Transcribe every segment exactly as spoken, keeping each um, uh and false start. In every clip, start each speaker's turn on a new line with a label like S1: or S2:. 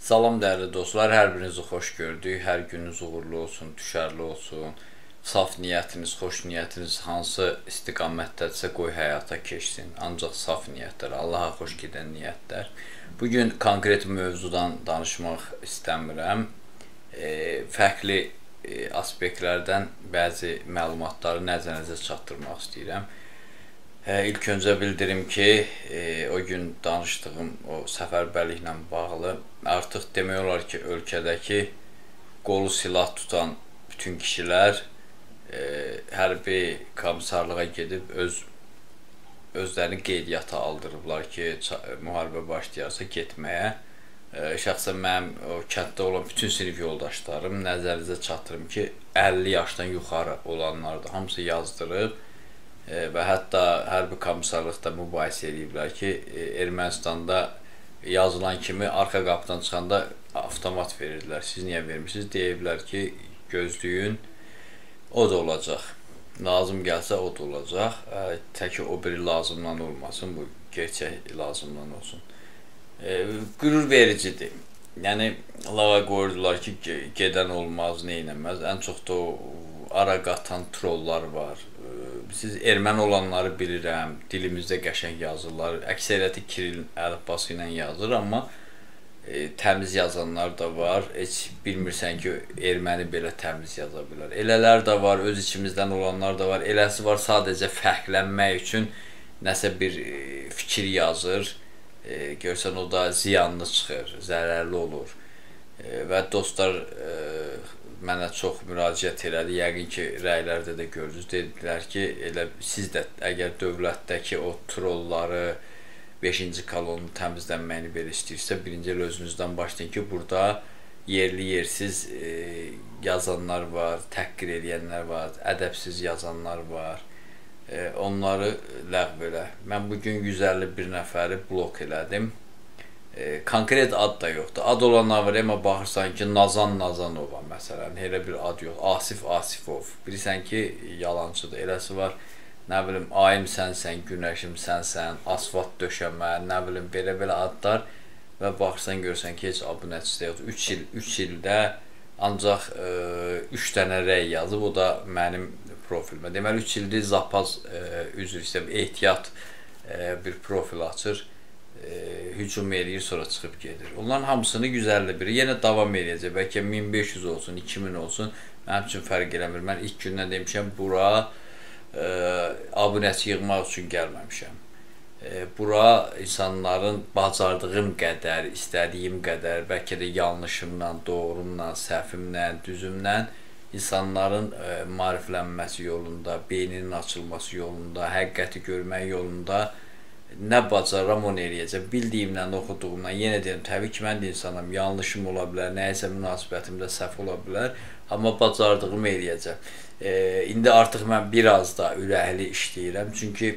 S1: Salam dəyərli dostlar, hər birinizi xoş gördük, hər gününüz uğurlu olsun, düşərli olsun, saf niyyətiniz, xoş niyyətiniz hansı istiqamətdədirsə qoy həyata keçsin, ancaq saf niyyətlər, Allaha xoş gedən niyyətlər. Bugün konkret mövzudan danışmaq istəmirəm, e, fərqli e, aspektlərdən bəzi məlumatları nəzərinizə çatdırmaq istəyirəm. İlk öncə bildirim ki, e, o gün danışdığım o səfərbərliklə bağlı artıq demək olar ki, ölkədəki qolu silah tutan bütün kişilər e, hərbi komissarlığa gedib öz özlərini qeydiyyata aldırıblar ki, müharibə başlayarsa getməyə. E, şəxsən mənim o kənddə olan bütün sinif yoldaşlarım nəzərinizə çatdırım ki, əlli yaşdan yuxarı olanlardır, hamısı yazdırıb. Və hətta hərbi komissarlıqda mübahisə ediblər ki, Ermənistanda yazılan kimi arxa qapıdan çıxanda avtomat verirdilər. Siz niyə vermişsiniz? Deyiblər ki, gözləyin, o da olacaq. Lazım gəlsə o da olacaq. Təki o biri lazımdan olmasın, bu gerçək lazımdan olsun. Qürur vericidir. Yəni, lağa qoyurdular ki, gedən olmaz, neynəməz. Ən çox da o ara qatan trollar var. Siz erməni olanları bilirəm, dilimizdə qəşəng yazırlar, əksəriyyəti Kiril əlifbası ilə yazır, amma e, təmiz yazanlar da var, heç bilmirsən ki, erməni belə təmiz yaza bilər. Elələr də var, öz içimizdən olanlar da var, eləsi var sadəcə fərqlənmək üçün nəsə bir e, fikir yazır, e, görsən o da ziyanlı çıxır, zərərli olur e, və dostlar e, mənə çox müraciət elədi, yəqin ki, rəylərdə də gördünüz, dedilər ki, elə siz də əgər dövlətdəki o trolları, beşinci kolonu təmizlənməyini belə istəyirsə, birinci el özünüzdən başlayın ki, burada yerli yersiz e, yazanlar var, təhqir edənlər var, ədəbsiz yazanlar var, e, onları ləğv elə. Mən bugün yüz əlli bir nəfəri blok elədim. E, konkret ad da yoxdur. Ad olanlar var, amma baxırsan ki, Nazan Nazanova məsələn, elə bir ad yox. Asif Asifov. Bilirsən ki, yalancıdır. Eləsi var, nə bilim, ayım sənsən, günəşim sənsən, asfalt döşəmə, nə bilim, belə-belə adlar və baxırsan, görsən ki, heç abunəçisi yoxdur. üç il, üç ildə ancaq e, üç dənə rəy yazıb, o da mənim profilimə. Deməli, üç ildir zapaz, e, üzr istəyəm, ehtiyat e, bir profil açır. E, hücum eləyir, sonra çıxıb gedir. Onların hamısını yüz əlli biri yenə davam eləyəcək. Bəlkə min beş yüz olsun, iki min olsun. Mənim üçün fərq eləmir. Mən ilk gündən demişəm, bura e, abunəçi yığmaq üçün gəlməmişəm. E, bura insanların bacardığım qədər, istədiyim qədər, bəlkə də yanlışımdan, doğrumdan, səhvimdən, düzümdən insanların e, maariflənməsi yolunda, beyninin açılması yolunda, həqiqəti görmək yolunda nə bacarıram onu eləyəcəm. Bildiyimdən, oxuduğumdan, yenə deyirəm, təbii ki, mən də insanım, yanlışım ola bilər, nəyəsə münasibətimdə səhv ola bilər, amma bacardığımı eləyəcəm. E, indi artıq mən biraz da ürəkli işləyirəm, çünki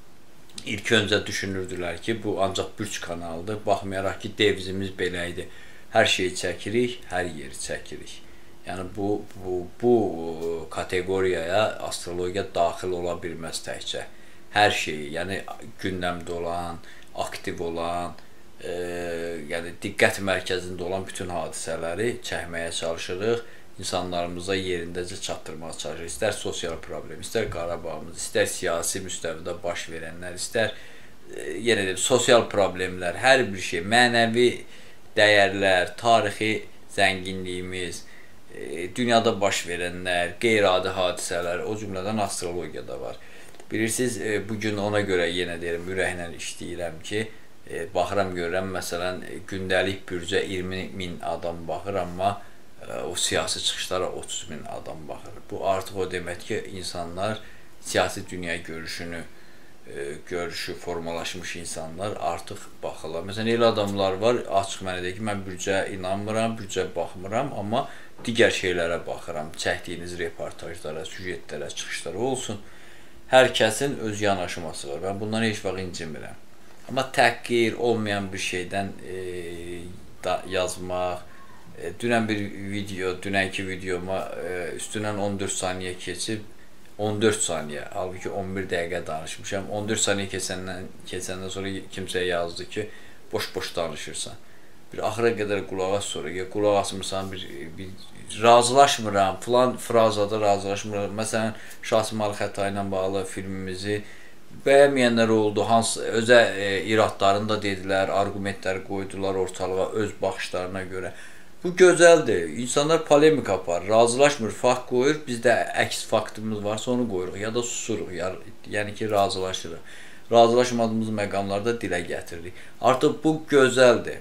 S1: ilk öncə düşünürdülər ki, bu ancaq bürc kanaldır, baxmayaraq ki, devizimiz belə idi. Hər şeyi çəkirik, hər yeri çəkirik. Yəni, bu, bu, bu kateqoriyaya astrologiya daxil ola bilməz təkcə. Hər şeyi, yəni gündəmdə olan, aktiv olan, e, yəni diqqət mərkəzində olan bütün hadisələri çəkməyə çalışırıq, insanlarımıza yerindəcə çatdırmağa çalışırıq. İstər sosial problem, istər Qarabağımız, istər siyasi müstəvidə baş verənlər, istər e, yenə deyim, sosial problemlər, hər bir şey, mənəvi dəyərlər, tarixi zənginliyimiz, e, dünyada baş verənlər, qeyri-adi hadisələr, o cümlədən astrologiyada var. Bilirsiniz, bugün ona görə yenə deyirəm, ürəklə işləyirəm ki, baxıram görürəm, məsələn, gündəlik bürcə iyirmi min adam baxır, amma o siyasi çıxışlara otuz min adam baxır. Bu artıq o demək ki, insanlar siyasi dünya görüşünü, görüşü formalaşmış insanlar artıq baxırlar. Məsələn, elə adamlar var, açıq mənə deyir ki, mən bürcə inanmıram, bürcə baxmıram, amma digər şeylərə baxıram, çəkdiyiniz reportajlara, süjetlərə, çıxışlara olsun. Hər kəsin öz yanaşması var. Mən bundan heç vaxt incimirəm. Amma təhqir olmayan bir şeydən e, da, yazmaq, e, dünən bir video, dünənki videoma e, üstündən on dörd saniyə keçib, on dörd saniyə, halbuki on bir dəqiqə danışmışam. on dörd saniyə keçəndən, keçəndən sonra kimsə yazdı ki, boş-boş danışırsan. bir axıra qədər qulaq as, sonra ya qulaq asmırsan, bir, bir razılaşmıram, filan frazada razılaşmıram. Məsələn, Şahsimal Xətai ilə bağlı filmimizi bəyənməyənlər oldu, hansı özə e, iradlarını da dedilər, argumentləri qoydular ortalığa öz baxışlarına görə. Bu gözəldir. İnsanlar polemik aparır, razılaşmır, fakt qoyur, bizdə əks faktımız varsa onu qoyuruq ya da susuruq, yəni ki, razılaşırıq. Razılaşmadığımız məqamlarda dilə gətiririk. Artıq bu gözəldir.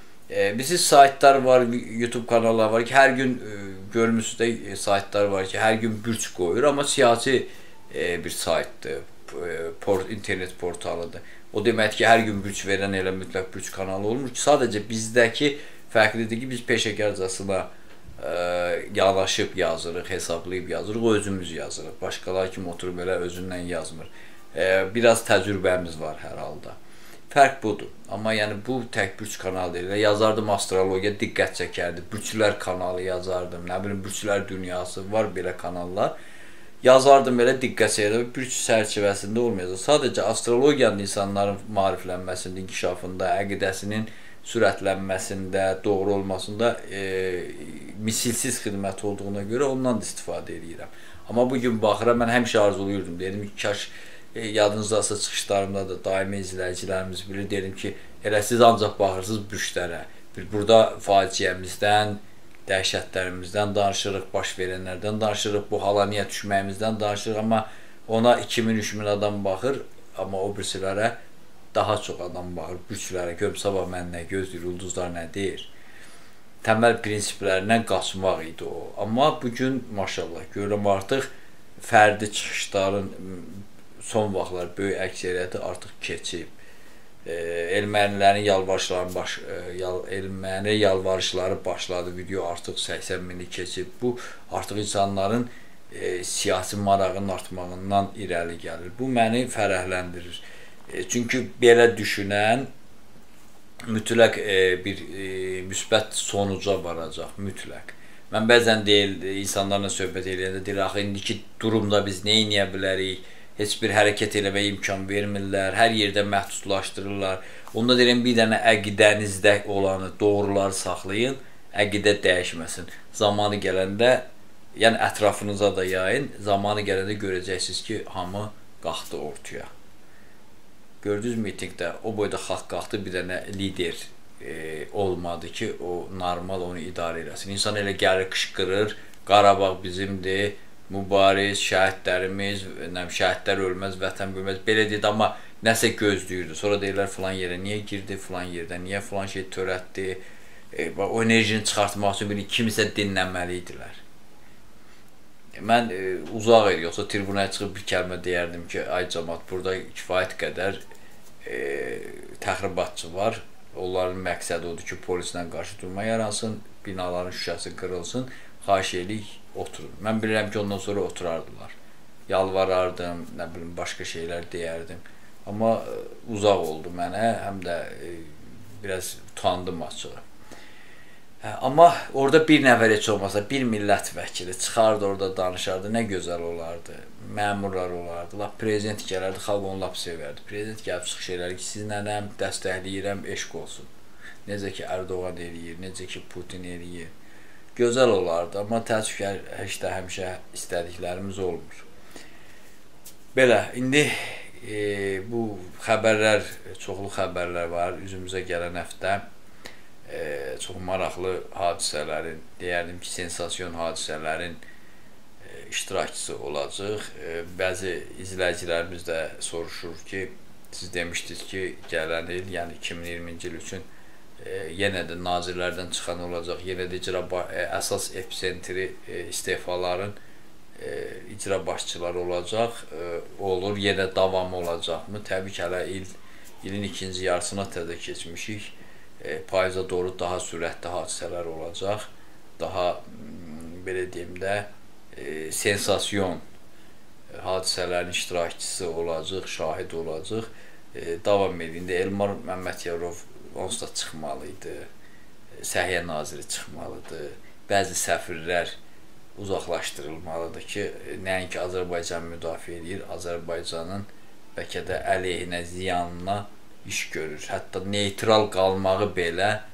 S1: E, bizim saytlar var, YouTube kanalları var ki, hər gün e, görmüsünüz də saytlar var ki, hər gün bürç qoyur, amma siyasi e, bir saytdır, e, port, internet portalıdır. O demək ki, hər gün bürç verən elə mütləq bürç kanalı olmur ki, sadəcə bizdəki fərqlidir ki, biz peşəkarcasına e, yanaşıb yazırıq, hesablayıb yazırıq, o özümüz yazırıq. Başqalar kimi oturub belə özündən yazmır. E, biraz təcrübəmiz var hər halda. Fərq budur. Amma yəni bu tək bürç kanalı deyil. Yazardım astrologiya, diqqət çəkərdi. Bürçlər kanalı yazardım. Nə bilim, bürçlər dünyası var belə kanallar. Yazardım belə, diqqət çəkərdi. Bürç çərçivəsində olmayacaq. Sadəcə astrologiyanın insanların maariflənməsində, inkişafında, əqidəsinin sürətlənməsində, doğru olmasında e, misilsiz xidmət olduğuna görə ondan da istifadə edirəm. Amma bugün baxıram, mən həmişə arzuluyurdum. Dedim ki, kaş e, yadınızdasa çıxışlarımda da daimi izləyicilərimiz bilir. Dedim ki, elə siz ancaq baxırsınız bürçlərə. Burada faciəmizdən, dəhşətlərimizdən danışırıq, baş verənlərdən danışırıq, bu hala niyə düşməyimizdən danışırıq. Amma ona iki min üç min adam baxır, amma o bürçlərə daha çox adam baxır, bürçlərə, görüb sabah mən nə gözləyir, ulduzlar nə deyir. Təməl prinsiplərindən qaçmaq idi o. Amma bugün maşallah görürəm artıq fərdi çıxışların son vaxtlar böyük əksəriyyəti artıq keçib. E, ermənilərin yalvarışları, baş, e, yal, erməni yalvarışları başladı, video artıq səksən mini keçib. Bu artıq insanların e, siyasi marağının artmağından irəli gəlir. Bu məni fərəhləndirir. Çünki belə düşünən mütləq e, bir e, müsbət sonuca varacaq, mütləq. Mən bəzən deyil, insanlarla söhbət edəndə deyir, axı indiki durumda biz nə edə bilərik, heç bir hərəkət eləməyə imkan vermirlər, hər yerdə məhdudlaşdırırlar. Onda deyirəm, bir dənə əqidənizdə olanı, doğruları saxlayın, əqidə dəyişməsin. Zamanı gələndə, yəni ətrafınıza da yayın, zamanı gələndə görəcəksiniz ki, hamı qalxdı ortaya. Gördünüz mitingdə o boyda xalq qalxdı, bir dənə lider e, olmadı ki, o normal onu idarə eləsin. İnsan elə gəlir, qışqırır, Qarabağ bizimdir, mübariz, şəhidlərimiz, şəhidlər ölməz, vətən bölməz, belə deyir, amma nəsə gözləyirdi. Sonra deyirlər, filan yerə niyə girdi, filan yerdə, niyə filan şey törətdi, e, o enerjini çıxartmaq üçün kimisə dinləməli idilər. Mən e, uzaq edir, yoxsa tribunaya çıxıb bir kəlmə deyərdim ki, ay cəmat, burada kifayət qədər e, təxribatçı var. Onların məqsədi odur ki, polislə qarşı durma yaransın, binaların şüşəsi qırılsın, xahiş eləyirik, oturun. Mən bilirəm ki, ondan sonra oturardılar. Yalvarardım, nə bilim, başqa şeylər deyərdim. Amma e, uzaq oldu mənə, həm də e, biraz utandım açığı. Amma orada bir nəfər heç olmasa, bir millət vəkili çıxardı, orada danışardı, nə gözəl olardı, məmurlar olardı, lap prezident gələrdi, xalq onu lap sevərdi. Prezident gəlib çıxış elərdi ki, sizlənəm, dəstəkləyirəm, eşq olsun. Necə ki, Erdoğan eləyir, necə ki, Putin eləyir. Gözəl olardı, amma təəssüf ki, heç də həmişə istədiklərimiz olmur. Belə, indi e, bu xəbərlər, çoxlu xəbərlər var, üzümüzə gələn həftə. E, çox maraqlı hadisələrin, deyərdim ki, sensasiyon hadisələrin e, iştirakçısı olacaq. E, bəzi izləyicilərimiz də soruşur ki, siz demişdiniz ki, gələn il, yəni iki min iyirminci il üçün e, yenə də nazirlərdən çıxan olacaq, yenə də icra e, əsas epicentri e, istefaların e, icra başçıları olacaq, e, olur, yenə davam olacaqmı? Təbii ki, hələ il, ilin ikinci yarısına təzə keçmişik. E, payıza doğru daha sürətli hadisələr olacaq, daha belə deyim də e, sensasiyon hadisələrin iştirakçısı olacaq, şahid olacaq. E, davam edində Elmar Məmmədiyarov onsuz da çıxmalıydı, Səhiyyə naziri çıxmalıdır, bəzi səfirlər uzaqlaşdırılmalıdır ki, nəinki Azərbaycan müdafiə edir, Azərbaycanın bəlkə də əleyhinə, ziyanına iş görür. Hətta neytral qalmağı belə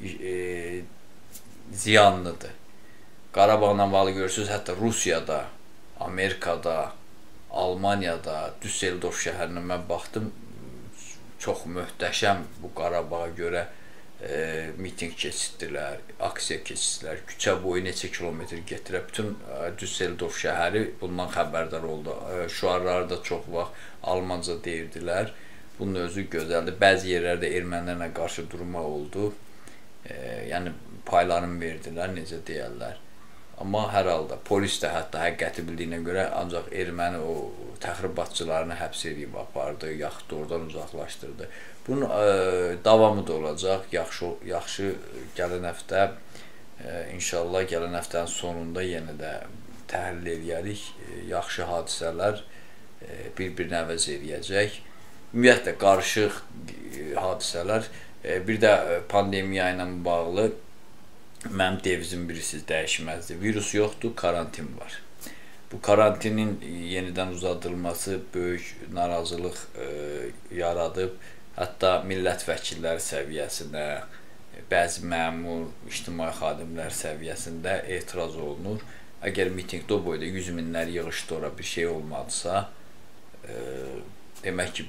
S1: e, ziyanlıdır. Qarabağla bağlı görürsünüz, hətta Rusiyada, Amerikada, Almaniyada, Düsseldorf şəhərinə mən baxdım, çox möhtəşəm bu Qarabağa görə e, miting keçirdilər, aksiya keçirdilər, küçə boyu neçə kilometr getirib, bütün e, Düsseldorf şəhəri bundan xəbərdar oldu. E, şüarları da çox vaxt Almanca deyirdilər. Bunun özü gözəldir. Bəzi yerlərdə ermənilərlə qarşı durma oldu. E, yəni paylarını verdilər, necə deyərlər. Amma hər halda polis də hətta həqiqəti bildiyinə görə ancaq erməni o təxribatçılarını həbs edib apardı, yaxud da oradan uzaqlaşdırdı. Bunun e, davamı da olacaq. Yaxşı, yaxşı gələn həftə, e, inşallah gələn həftənin sonunda yenə də təhlil edərik. E, yaxşı hadisələr e, bir-birini əvəz edəcək. Ümumiyyətlə qarışıq e, hadisələr. E, bir də pandemiya ilə bağlı mənim devizim birisi dəyişməzdir. Virus yoxdur, karantin var. Bu karantinin yenidən uzadılması böyük narazılıq e, yaradıb. Hətta millət vəkilləri səviyyəsində, bəzi məmur, ictimai xadimlər səviyyəsində etiraz olunur. Əgər mitingdə o boyda yüz minlər yığışdı, ora bir şey olmadısa, e, demək ki,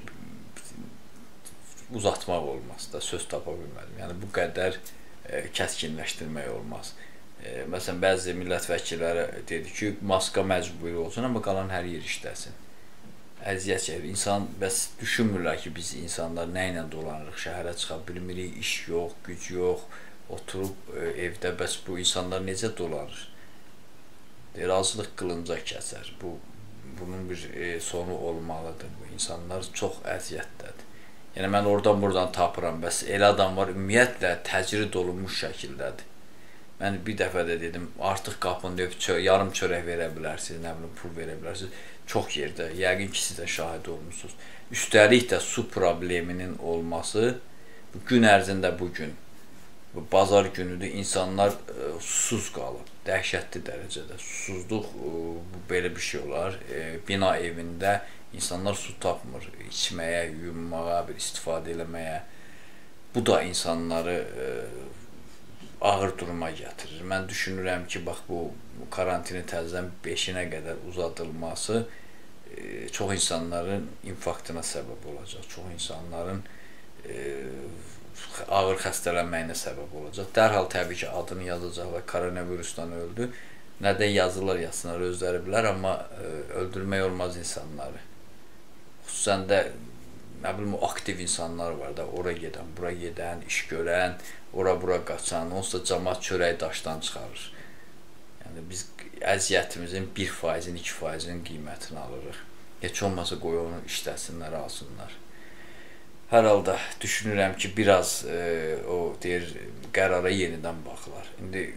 S1: uzatmaq olmaz da, söz tapa bilmədim. Yəni bu qədər kəskinləşdirmək olmaz. E, məsələn, bəzi millət vəkilləri dedi ki, maska məcburi olsun, amma qalan hər yer işləsin. Əziyyət çəkir. İnsan, bəs düşünmürlər ki, biz insanlar nə ilə dolanırıq, şəhərə çıxa bilmirik, iş yox, güc yox, oturub e, evdə, bəs bu insanlar necə dolanır? E, razılıq qılınca kəsər. Bu, bunun bir e, sonu olmalıdır. Bu insanlar çox əziyyətdədir. Yəni, mən oradan buradan tapıram, bəs elə adam var, ümumiyyətlə təcrid olunmuş şəkildədir. Mən bir dəfə də dedim, artıq qapını döyüb çö yarım çörək verə bilərsiniz, nə bilim, pul verə bilərsiniz. Çox yerdə, yəqin ki, siz də şahid olmuşsunuz. Üstəlik də su probleminin olması, bu gün ərzində bugün, bu bazar günüdür, insanlar e, susuz qalıb, dəhşətli dərəcədə. Susuzluq, e, bu belə bir şey olar. E, bina evində İnsanlar su tapmır, içməyə, yuyunmağa, bir istifadə eləməyə. Bu da insanları e, ağır duruma gətirir. Mən düşünürəm ki, bax bu, bu karantini təzədən beşinə qədər uzadılması e, çox insanların infarktına səbəb olacaq. Çox insanların e, ağır xəstələnməyinə səbəb olacaq. Dərhal təbii ki, adını yazacaqlar, koronavirusdan öldü. Nədən yazırlar, yazsınlar, özləri bilər, amma e, öldürmək olmaz insanları. Xüsusən də, nə bilim, o aktiv insanlar var da, ora gedən, bura gedən, iş görən, ora-bura qaçan, onsuz da cəmaət çörəyi daşdan çıxarır. Yəni, biz əziyyətimizin bir faizin, iki faizin qiymətini alırıq. Heç olmasa qoy onu işləsinlər, alsınlar. Hər halda düşünürəm ki, biraz e, o deyir, qərara yenidən baxılar. İndi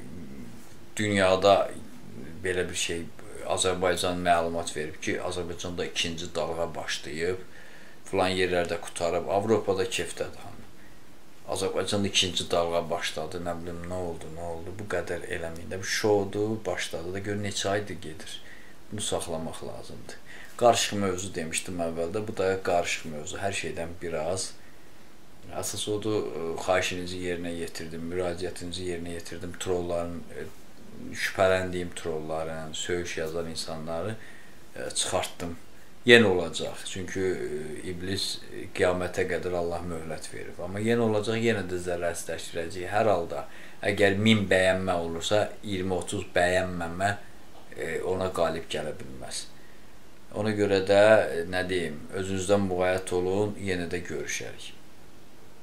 S1: dünyada belə bir şey, Azərbaycan məlumat verib ki, Azərbaycanda ikinci dalğa başlayıb, filan yerlərdə qutarıb, Avropada kefdədir hamı. Azərbaycanda ikinci dalğa başladı, nə bilim, nə oldu, nə oldu, bu qədər eləməyin də, bir şoudur, başladı da, gör neçə aydır gedir. Bunu saxlamaq lazımdır. Qarışıq mövzu demişdim əvvəldə, bu da qarışıq mövzu, hər şeydən biraz. Əsas odur, xahişinizi yerinə yetirdim, müraciətinizi yerinə yetirdim, trolların, şübhələndiyim trolların, söyüş yazan insanları e, çıxartdım. Yenə olacaq, çünki e, iblis qiyamətə qədər Allah möhlət verib. Amma yenə olacaq, yenə də zərərsizləşdirəcək. Hər halda, əgər min bəyənmə olursa, iyirmi otuz bəyənməmə e, ona qalib gələ bilməz. Ona görə də, e, nə deyim, özünüzdən müğayət olun, yenə də görüşərik.